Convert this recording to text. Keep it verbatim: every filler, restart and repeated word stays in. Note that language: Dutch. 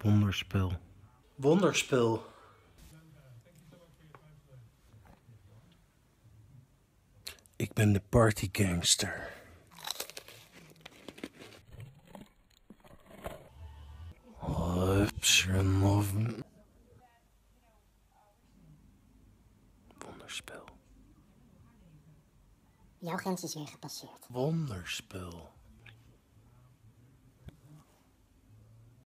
Wonderspul. Wonderspul. Ik ben de partygangster. Lips and love. Wonderspul. Jouw grens is weer gepasseerd. Wonderspul.